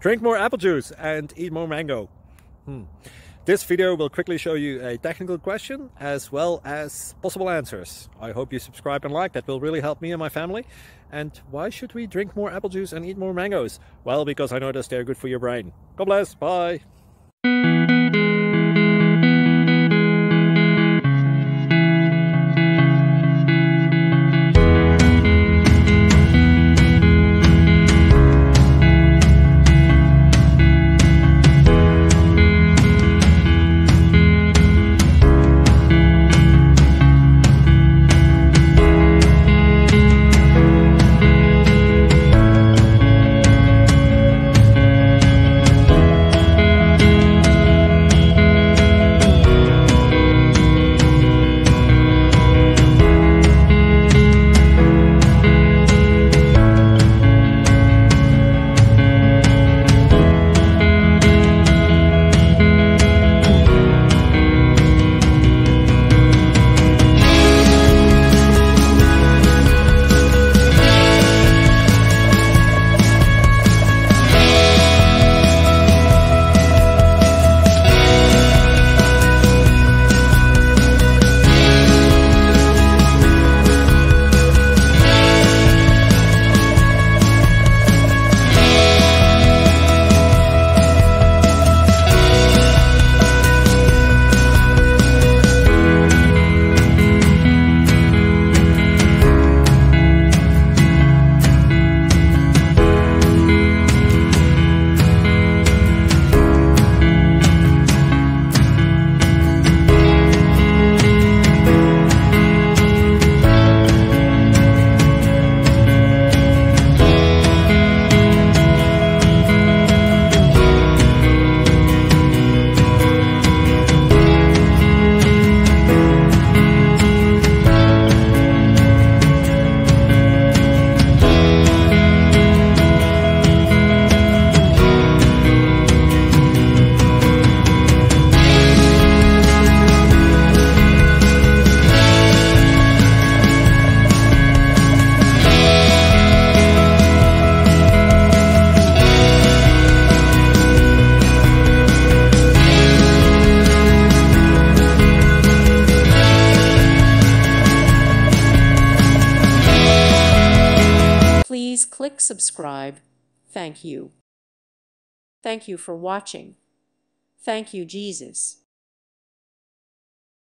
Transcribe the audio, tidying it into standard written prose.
Drink more apple juice and eat more mango. This video will quickly show you a technical question as well as possible answers. I hope you subscribe and like, that will really help me and my family. And why should we drink more apple juice and eat more mangoes? Well, because I noticed they're good for your brain. God bless, bye! Please click subscribe. Thank you. Thank you for watching. Thank you, Jesus.